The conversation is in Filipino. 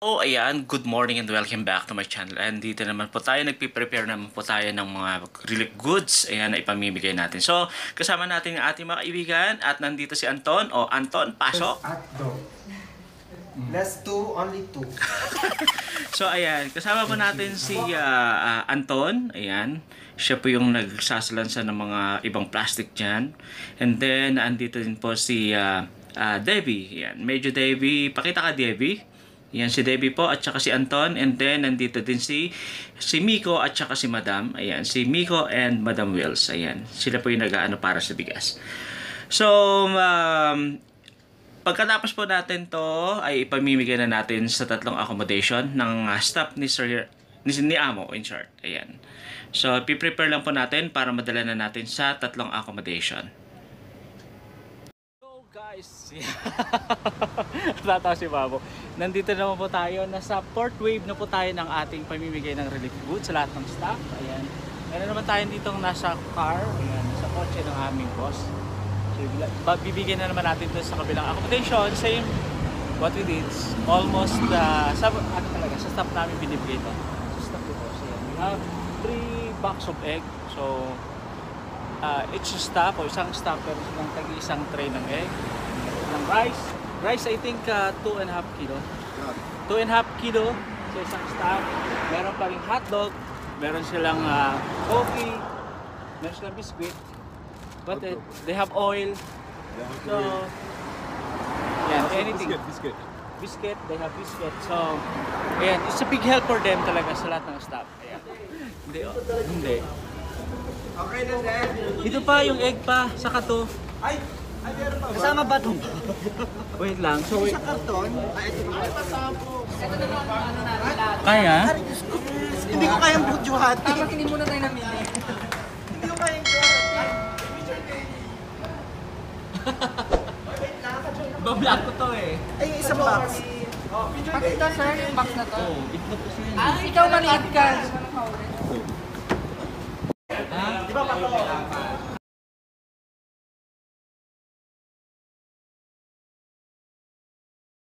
Oh, ayan, good morning and welcome back to my channel. And dito naman po tayo, nagpiprepare naman po tayo ng mga relief goods, ayan, na ipamimigay natin. So, kasama natin ang ating mga kaibigan at nandito si Anton. O, Anton, pasok! Less two, only two. So, ayan, kasama po natin si Anton, ayan. Siya po yung nagsasalansa ng mga ibang plastic dyan. And then, andito din po si Debbie, ayan. Medyo Debbie, pakita ka Debbie. Yan si Debbie po at saka si Anton, and then nandito din si Miko at saka si Madam. Ayan, si Miko and Madam Wills. Ayan, sila po yung nag-aano para sa bigas. So, pagkatapos po natin to ay ipamimigay na natin sa tatlong accommodation ng staff ni Sir ni Amo, in short. Ayan. So, piprepare lang po natin para madala na natin sa tatlong accommodation. Guys, tatawa si Babo. Nandito naman po tayo, nasa fourth wave na po tayo ng ating pamimigay ng relief goods sa lahat ng staff. Ayan. Meron naman tayo dito nasa car, ayan, nasa kotse ng aming boss. So, bibigyan na naman natin ito sa kabilang accommodation. Same what we did. Almost sa staff namin binibigay ito. Sa staff ito. So, we have 3 box of egg. So, each staff o isang staff pero silang tagi-isang tray ng egg, ng rice I think 2.5 kilo 2.5 kilo sa isang staff. Meron pa rin hotdog, meron silang coffee, meron silang biscuit, but they have oil, so yan, anything, biscuit, they have biscuit, so ayan, it's a big help for them talaga sa lahat ng staff. Ayan. Hindi. Okay na, Dad. Ito pa, yung egg pa, saka to. Ay, meron pa ba? Kasama ba ito? Wait lang. So, wait. Sa karton? Ito pa. Kaya? Hindi ko kayang budyuhati. Tapos hindi muna tayo namili. Hindi ko kayang budyuhati. Bablog ko to eh. Ay, isang box. Pakita sir yung box na to. Ito kasi yan. Ikaw maliit ka. Di ba pa to?